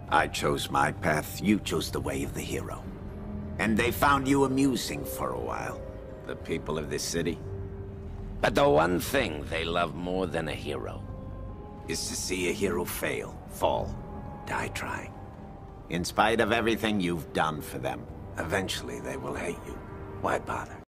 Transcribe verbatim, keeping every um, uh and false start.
I chose my path, you chose the way of the hero. And they found you amusing for a while, the people of this city. But the one thing they love more than a hero is to see a hero fail, fall, die trying. In spite of everything you've done for them, eventually they will hate you. Why bother?